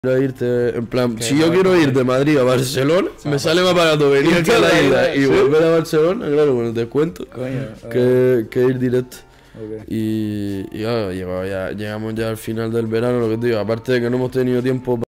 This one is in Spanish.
Quiero irte, en plan, Que si no, yo quiero no, ir de Madrid a Barcelona, me sale más barato venir aquí a la isla y ¿Sí? volver a Barcelona, claro, con el descuento, Coño. que ir directo. Ok. Y claro, llegamos ya al final del verano, lo que te digo, aparte de que no hemos tenido tiempo